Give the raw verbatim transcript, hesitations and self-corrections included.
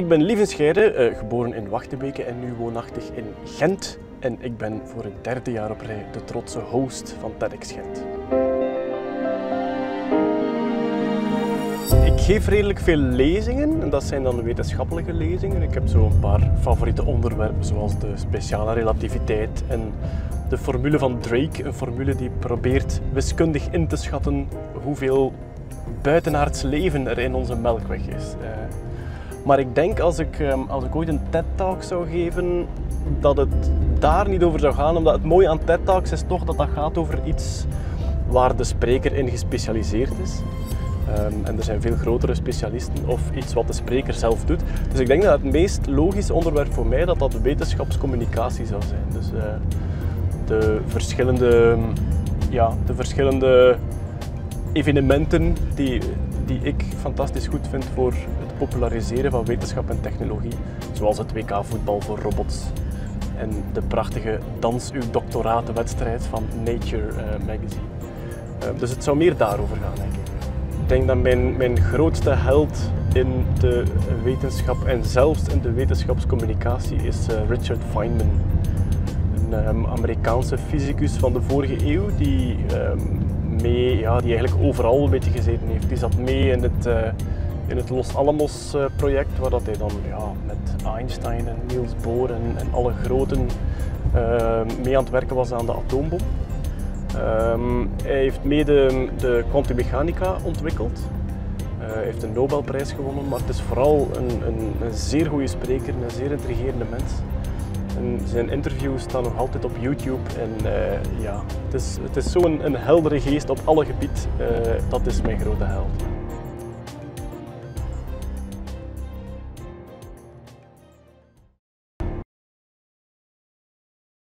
ben Lieven Scheire, uh, geboren in Wachtebeke en nu woonachtig in Gent. En ik ben voor het derde jaar op rij de trotse host van TEDx Gent. Ik geef redelijk veel lezingen en dat zijn dan wetenschappelijke lezingen. Ik heb zo een paar favoriete onderwerpen zoals de speciale relativiteit en de formule van Drake. Een formule die probeert wiskundig in te schatten hoeveel buitenaards leven er in onze Melkweg is. Uh, maar ik denk als ik, um, als ik ooit een TED-talk zou geven, dat het daar niet over zou gaan. Omdat het mooie aan TED-talks is toch dat dat gaat over iets waar de spreker in gespecialiseerd is. Um, en er zijn veel grotere specialisten of iets wat de spreker zelf doet. Dus ik denk dat het meest logische onderwerp voor mij dat dat wetenschapscommunicatie zou zijn. Dus uh, de verschillende, ja, de verschillende evenementen die, die ik fantastisch goed vind voor het populariseren van wetenschap en technologie. Zoals het W K voetbal voor robots en de prachtige Dans uw doctoratenwedstrijd van Nature uh, magazine. Uh, dus het zou meer daarover gaan, denk ik. Ik denk dat mijn, mijn grootste held in de wetenschap en zelfs in de wetenschapscommunicatie is uh, Richard Feynman. Een um, Amerikaanse fysicus van de vorige eeuw die, um, mee, ja, die eigenlijk overal een beetje gezeten heeft. Die zat mee in het, uh, in het Los Alamos uh, project waar dat hij dan ja, met Einstein en Niels Bohr en, en alle groten uh, mee aan het werken was aan de atoombom. Um, hij heeft mede de kwantummechanica ontwikkeld. Uh, hij heeft een Nobelprijs gewonnen, maar het is vooral een, een, een zeer goede spreker, een zeer intrigerende mens. En zijn interviews staan nog altijd op YouTube en uh, ja, het is, het is zo'n een heldere geest op alle gebieden. Uh, dat is mijn grote held.